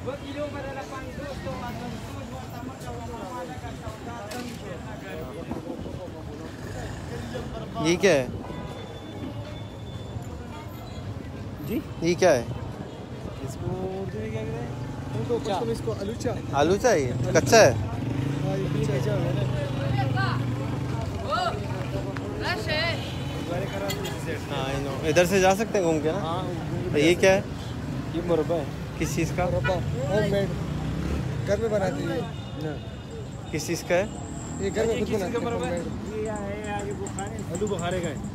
ये क्या है जी? ये क्या है? इसको उर्दू में क्या कहते हैं? तो पश्तो इसको आलूचा। आलूचा है ये? कच्चा है? हाँ ये कच्चा है ना। हाँ नो, इधर से जा सकते हैं घूम के ना? हाँ। ये क्या है? ये मुरब्बा है। किस चीज़ का? मुरब्बा होममेड, घर में बनाते हैं ना। किस चीज़ का है? ये घर में खुद बनाते हैं होममेड। ये है आगे बुखारे, आलू बुखारे का है।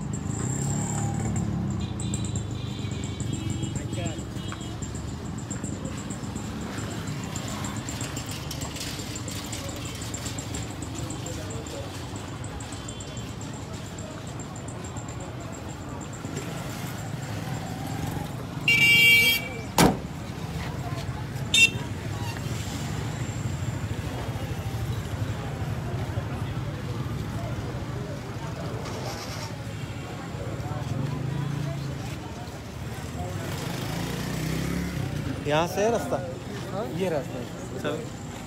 यहाँ से है रास्ता? हाँ ये रास्ता है। चल।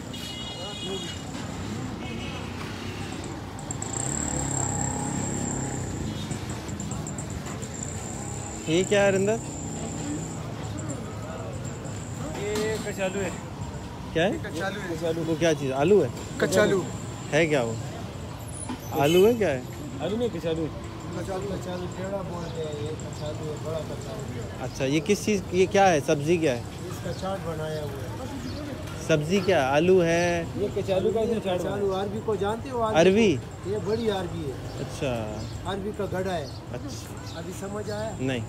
ये क्या है रिंदर? ये कचालू है। क्या है? कचालू है। कचालू। वो क्या चीज़? आलू है? कचालू है क्या वो? आलू है क्या है? आलू नहीं कचालू। कचालू कचालू टेढ़ा बोलते हैं, ये कचालू है, बड़ा कचालू। अच्छा ये किस चीज़, ये क्या है? सब्जी क्या है? इसका चाट बनाया हुआ है। सब्जी क्या? आलू है? ये कचालू का चाट। कचालू अरबी को जानते हो? अरबी? ये बड़ी अरबी है। अच्छा। अरबी का गड़ा है। अच्छा। अभी समझ आया? नहीं।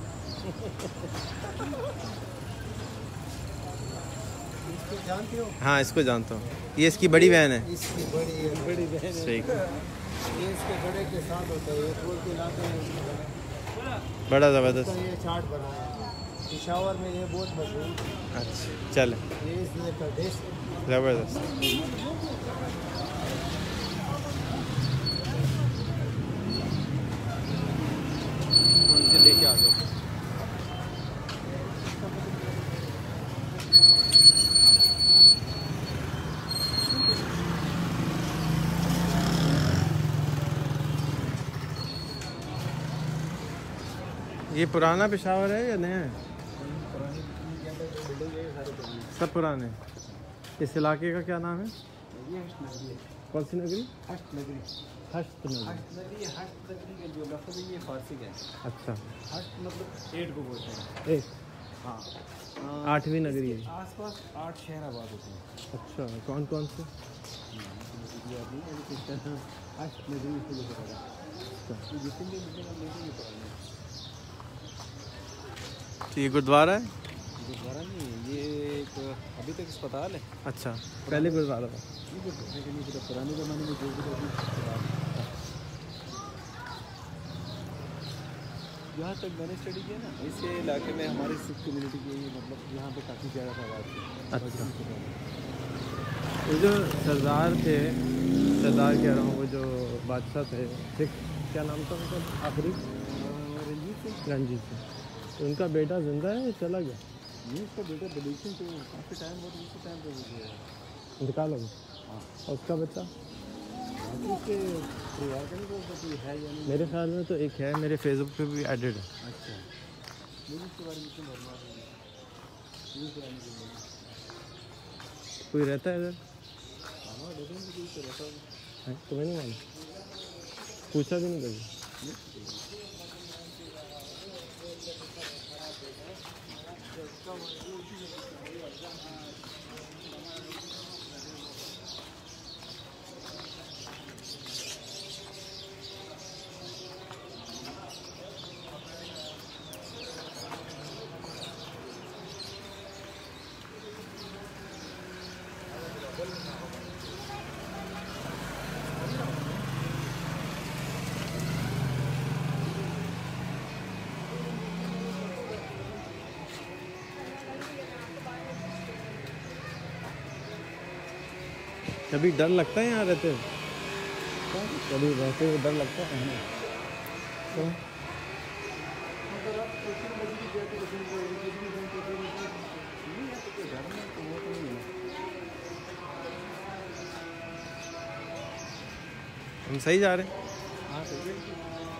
इसको जानते हो? हाँ इसको जानता हूँ, ये इसकी बड़ी बहन है। इसकी बड़ी बहन है। सही। ये इसके गड़े के साथ होता है, ये खोल के लाते हैं। बड़ा ज़बरदस्त। ये चाट बनाया है पिशावर में, ये बहुत मशहूर। अच्छा चल। ये इसलिए का टेस्ट ज़बरदस्त। उनके लेके आ जाओ। ये पुराना पेशावर है या नया है? सब पुराने। इस इलाके का क्या नाम है? ये हष्ट नगरी है। कौन सी नगरी? हष्ट नगरी। हष्ट नगरी। हष्ट नगरी, हष्ट नगरी का जो लफ्ज़ है ये फारसी का है। अच्छा। हष्ट मतलब 8 को बोलते हैं। एक हाँ। 8वीं नगरी है। आसपास 8 शहर आबाद होते हैं। अच्छा कौन कौन से? हष्ट नगरी इसको लेकर आया। ये जितने भी मिलते हैं लेके ये पुराने। तो ये गुरुद्वारा है? गुरुद्वारा नहीं है, ये एक अभी तक अस्पताल है। अच्छा पहले गुरुद्वारा था। ये गुरुद्वारे के लिए पुराने ज़माने में जो भी अस्पताल। यहाँ तक मैंने स्टडी किया ना, इस इलाके में हमारी सिख कम्युनिटी की मतलब यहाँ पे काफ़ी ज़्यादा तादाद थी। अच्छा। वो जो सरदार थे, सरदार कह रहा हूँ, वो जो बादशाह थे सिख, क्या नाम था उनका आखिरी? रंजीत सिंह। उनका बेटा जिंदा है, चला गया? नहीं, उसका बेटा बलूचिन तो काफ़ी टाइम बहुत उसी टाइम पे हो गया, इंतकाल हो गया। हाँ। और उसका बच्चा? उसके परिवार का नहीं बोलता कोई है या नहीं? मेरे ख्याल में तो एक है, मेरे फेसबुक पे भी एडिड है। अच्छा, मुझे इसके बारे में इतना मालूम नहीं। कोई रहता है इधर? हाँ लेकिन कोई तो रहता होगा। तुम्हें नहीं मालूम? पूछा भी नहीं कभी? कभी डर लगता है यहाँ रहते? कभी रहते हुए डर लगता है? तो हम सही जा रहे हैं। हाँ सही है।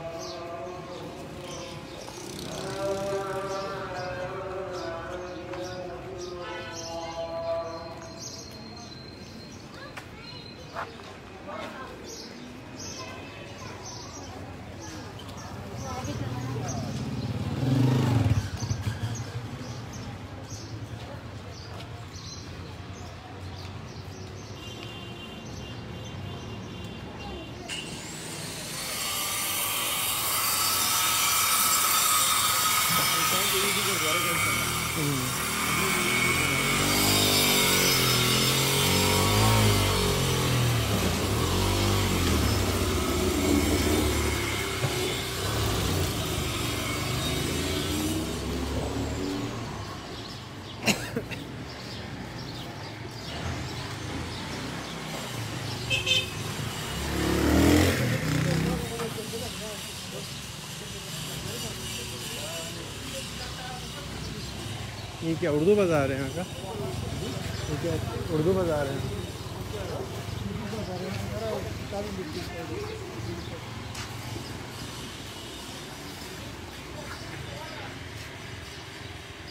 ये क्या उर्दू बाज़ार है यहाँ का? ये क्या उर्दू बाज़ार है?